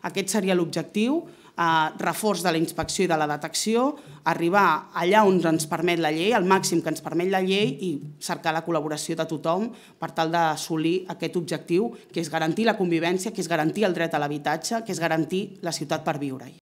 Aquest seria l'objectiu, reforç de la inspecció i de la detecció, arribar allà on ens permet la llei, al màxim que ens permet la llei i cercar la col·laboració de tothom per tal d'assolir aquest objectiu, que és garantir la convivència, que és garantir el dret a l'habitatge, que és garantir la ciutat per viure-hi.